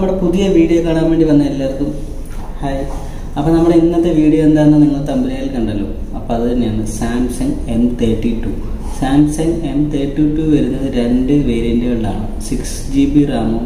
നമ്മുടെ പുതിയ വീഡിയോ കാണാൻ വേണ്ടി വന്ന എല്ലാവർക്കും ഹായ്. അപ്പോൾ നമ്മുടെ ഇന്നത്തെ വീഡിയോ എന്താണെന്ന് നിങ്ങൾ തമ്പനയിൽ കണ്ടല്ലോ. അപ്പോൾ അത് തന്നെയാണ് സാംസങ് M32. സാംസങ് M32 വരുന്നത് രണ്ട് വേരിയൻറ്റുകളിലാണ്. 6GB റാമും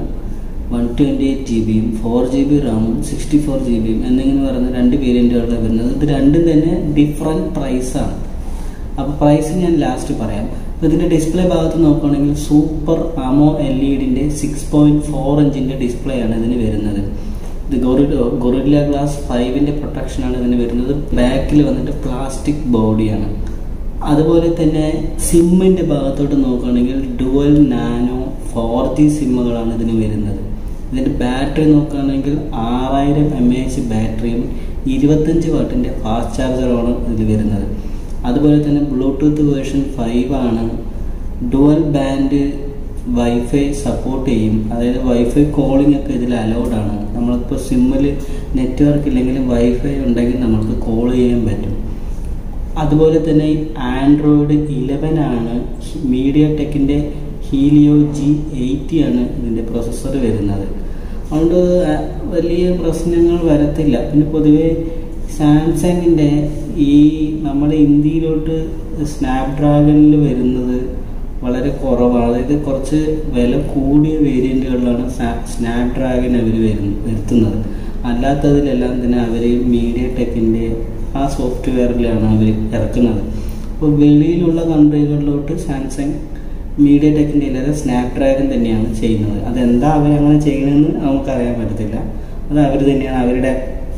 128GBയും 4GB റാമും 64GB എന്നിങ്ങനെ പറയുന്ന രണ്ട് വേരിയൻറ്റുകളാണ് വരുന്നത്. ഇത് രണ്ടും തന്നെ ഡിഫറെൻറ്റ് പ്രൈസാണ്. അപ്പോൾ പ്രൈസ് ഞാൻ ലാസ്റ്റ് പറയാം. അപ്പോൾ ഇതിൻ്റെ ഡിസ്പ്ലേ ഭാഗത്ത് നോക്കുകയാണെങ്കിൽ സൂപ്പർ AMO LED 6.4 ഇഞ്ചിൻ്റെ ഡിസ്പ്ലേ ആണ് ഇതിന് വരുന്നത്. ഇത് ഗൊറില്ല ഗ്ലാസ് 5ൻ്റെ പ്രൊട്ടക്ഷനാണ് ഇതിന് വരുന്നത്. ബാക്കിൽ വന്നിട്ട് പ്ലാസ്റ്റിക് ബോഡിയാണ്. അതുപോലെ തന്നെ സിമ്മിൻ്റെ ഭാഗത്തോട്ട് നോക്കുകയാണെങ്കിൽ ഡുവൽ നാനോ 4G സിമ്മുകളാണ് ഇതിന് വരുന്നത്. ഇതിൻ്റെ ബാറ്ററി നോക്കുകയാണെങ്കിൽ 6000 mAh ബാറ്ററിയും 25 വാട്ടിൻ്റെ ഫാസ്റ്റ് ചാർജറുമാണ് ഇതിൽ വരുന്നത്. അതുപോലെ തന്നെ ബ്ലൂടൂത്ത് വേർഷൻ 5 ആണ്. ഡുവൽ ബാൻഡ് വൈഫൈ സപ്പോർട്ട് ചെയ്യും. അതായത് വൈഫൈ കോളിംഗ് ഒക്കെ ഇതിൽ അലൗഡ് ആണ്. നമ്മളിപ്പോൾ സിമ്മിൽ നെറ്റ്വർക്ക് ഇല്ലെങ്കിലും വൈഫൈ ഉണ്ടെങ്കിൽ നമുക്ക് കോൾ ചെയ്യാൻ പറ്റും. അതുപോലെ തന്നെ ആൻഡ്രോയിഡ് 11 ആണ്. മീഡിയ ടെക്കിൻ്റെ ഹീലിയോ G80 ആണ് ഇതിൻ്റെ പ്രൊസസ്സർ വരുന്നത്. അതുകൊണ്ട് വലിയ പ്രശ്നങ്ങൾ വരത്തില്ല. പിന്നെ പൊതുവേ സാംസങ്ങിൻ്റെ ഈ നമ്മുടെ ഇന്ത്യയിലോട്ട് സ്നാപ്ഡ്രാഗണിൽ വരുന്നത് വളരെ കുറവാണ്. അതായത് കുറച്ച് വില കൂടിയ വേരിയൻറ്റുകളിലാണ് സ്നാപ്ഡ്രാഗൺ അവർ വരുത്തുന്നത്. അല്ലാത്തതിലെല്ലാം തന്നെ അവർ മീഡിയ ടെക്കിൻ്റെ ആ സോഫ്റ്റ്വെയറിലാണ് അവർ ഇറക്കുന്നത്. അപ്പോൾ വെളിയിലുള്ള കൺട്രികളിലോട്ട് സാംസങ് മീഡിയ ടെക്കിൻ്റെ ഇല്ലാതെ സ്നാപ്ഡ്രാഗൺ തന്നെയാണ് ചെയ്യുന്നത്. അതെന്താ അവരങ്ങനെ ചെയ്യണമെന്ന് നമുക്കറിയാൻ പറ്റത്തില്ല. അത് അവർ തന്നെയാണ് അവരുടെ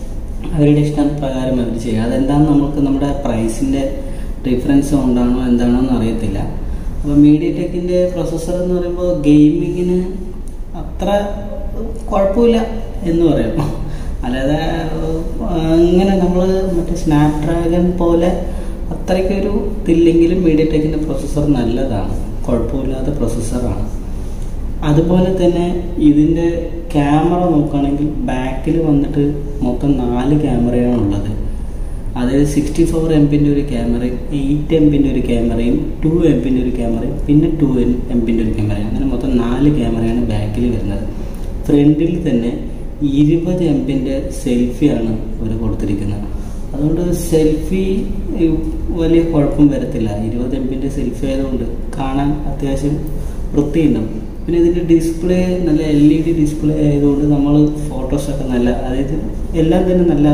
ഇഷ്ടം പ്രകാരം അവർ ചെയ്യുക. അതെന്താണെന്ന് നമുക്ക് നമ്മുടെ പ്രൈസിൻ്റെ ഡിഫറൻസ് കൊണ്ടാണോ എന്താണോ എന്ന് അറിയത്തില്ല. അപ്പോൾ മീഡിയ ടെക്കിൻ്റെ പ്രൊസസ്സർ എന്ന് പറയുമ്പോൾ ഗെയിമിങ്ങിന് അത്ര കുഴപ്പമില്ല എന്ന് പറയാം. അല്ലാതെ അങ്ങനെ നമ്മൾ മറ്റേ സ്നാപ്ഡ്രാഗൺ പോലെ അത്രയ്ക്കൊരു ഇതില്ലെങ്കിലും മീഡിയ ടെക്കിൻ്റെ പ്രൊസസ്സർ നല്ലതാണ്, കുഴപ്പമില്ലാത്ത പ്രൊസസ്സറാണ്. അതുപോലെ തന്നെ ഇതിൻ്റെ ക്യാമറ നോക്കുകയാണെങ്കിൽ ബാക്കിൽ വന്നിട്ട് മൊത്തം 4 ക്യാമറയാണ് ഉള്ളത്. അതായത് 64 MBൻ്റെ ഒരു ക്യാമറയും 8 MBൻ്റെ ഒരു ക്യാമറയും 2 MBൻ്റെ ഒരു ക്യാമറയും പിന്നെ 2 MBൻ്റെ ഒരു ക്യാമറയും, അങ്ങനെ മൊത്തം 4 ക്യാമറയാണ് ബാക്കിൽ വരുന്നത്. ഫ്രണ്ടിൽ തന്നെ 20 MBൻ്റെ സെൽഫിയാണ് ഇവർ കൊടുത്തിരിക്കുന്നത്. അതുകൊണ്ട് സെൽഫി വലിയ കുഴപ്പം വരത്തില്ല. 20 MBൻ്റെ സെൽഫി ആയതുകൊണ്ട് കാണാൻ അത്യാവശ്യം വൃത്തിയുണ്ടാവും. പിന്നെ ഇതിൻ്റെ ഡിസ്പ്ലേ നല്ല LED ഡിസ്പ്ലേ ആയതുകൊണ്ട് നമ്മൾ ഫോട്ടോസൊക്കെ നല്ല, അതായത് എല്ലാം തന്നെ നല്ല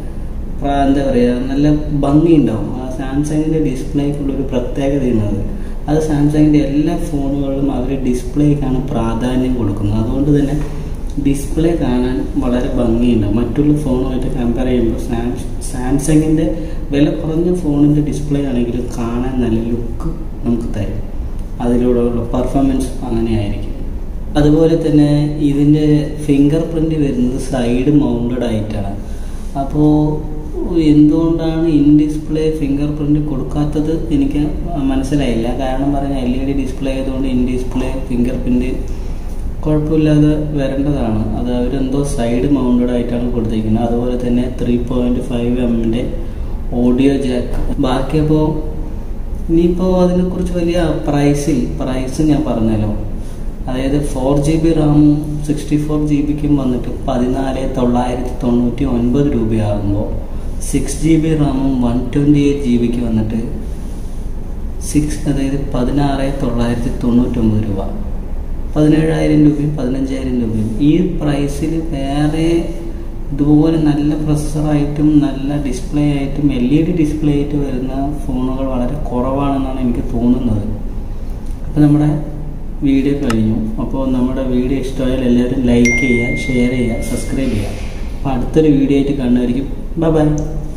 എന്താ പറയുക, നല്ല ഭംഗിയുണ്ടാവും. ആ സാംസങ്ങിൻ്റെ ഡിസ്പ്ലേക്കുള്ളൊരു പ്രത്യേകതയാണ് അത് സാംസങ്ങിൻ്റെ എല്ലാ ഫോണുകളിലും അവർ ഡിസ്പ്ലേക്കാണ് പ്രാധാന്യം കൊടുക്കുന്നത്. അതുകൊണ്ട് തന്നെ ഡിസ്പ്ലേ കാണാൻ വളരെ ഭംഗിയുണ്ടാവും. മറ്റുള്ള ഫോണുമായിട്ട് കമ്പയർ ചെയ്യുമ്പോൾ സാംസങ്ങിൻ്റെ വില കുറഞ്ഞ ഫോണിൻ്റെ ഡിസ്പ്ലേ ആണെങ്കിലും കാണാൻ നല്ല ലുക്ക് നമുക്ക് തരും. അതിലൂടെയുള്ള പെർഫോമൻസ് അങ്ങനെയായിരിക്കും. അതുപോലെ തന്നെ ഇതിൻ്റെ ഫിംഗർ പ്രിൻ്റ് വരുന്നത് സൈഡ് മൗണ്ടഡ് ആയിട്ടാണ്. അപ്പോൾ എന്തുകൊണ്ടാണ് ഇൻ ഡിസ്പ്ലേ ഫിംഗർ പ്രിൻ്റ് കൊടുക്കാത്തത് എനിക്ക് മനസ്സിലായില്ല. കാരണം പറഞ്ഞാൽ LED ഡിസ്പ്ലേ ആയതുകൊണ്ട് ഇൻ ഡിസ്പ്ലേ ഫിംഗർ പ്രിൻ്റ് കുഴപ്പമില്ലാതെ വരേണ്ടതാണ്. അത് അവരെന്തോ സൈഡ് മൗണ്ടഡ് ആയിട്ടാണ് കൊടുത്തിരിക്കുന്നത്. അതുപോലെ തന്നെ 3.5 mm ഓഡിയോ ജാക്ക്. ബാക്കി അപ്പോൾ ഇനിയിപ്പോൾ അതിനെക്കുറിച്ച് വലിയ പ്രൈസ് ഞാൻ പറഞ്ഞല്ലോ. അതായത് 4GB റാമും 64GBക്കും വന്നിട്ട് 14,999 രൂപയാകുമ്പോൾ 6GB റാമും 128GBക്ക് വന്നിട്ട് അതായത് 16,999 രൂപ. 17,000 രൂപയും 15,000 രൂപയും. ഈ പ്രൈസിൽ വേറെ ഇതുപോലെ നല്ല പ്രൊസസ്സറായിട്ടും നല്ല ഡിസ്പ്ലേ ആയിട്ടും LED ഡിസ്പ്ലേ ആയിട്ട് വരുന്ന ഫോണുകൾ വളരെ കുറവാണെന്നാണ് എനിക്ക് തോന്നുന്നത്. അപ്പോൾ നമ്മുടെ വീഡിയോ കഴിഞ്ഞു. അപ്പോൾ നമ്മുടെ വീഡിയോ ഇഷ്ടമായാൽ എല്ലാവരും ലൈക്ക് ചെയ്യുക, ഷെയർ ചെയ്യുക, സബ്സ്ക്രൈബ് ചെയ്യുക. അപ്പോൾ അടുത്തൊരു വീഡിയോ ആയിട്ട് കാണുമായിരിക്കും. ബൈ.